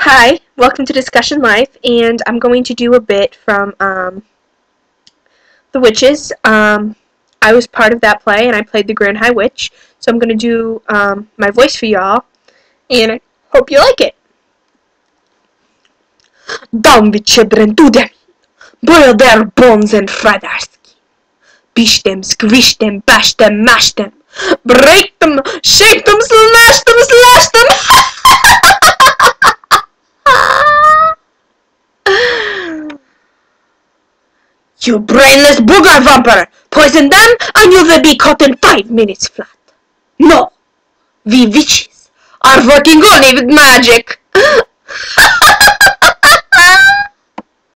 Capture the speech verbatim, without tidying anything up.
Hi, welcome to Discussion Life, and I'm going to do a bit from um, The Witches. Um, I was part of that play, and I played the Grand High Witch, so I'm going to do um, my voice for y'all, and I hope you like it. Down with children to them, boil their bones and fry their skin, bish them, squish them, bash them, mash them, break them, shake them, slash them, slash them. You brainless booger vampire! Poison them and you will be caught in five minutes flat. No, we witches are working only with magic.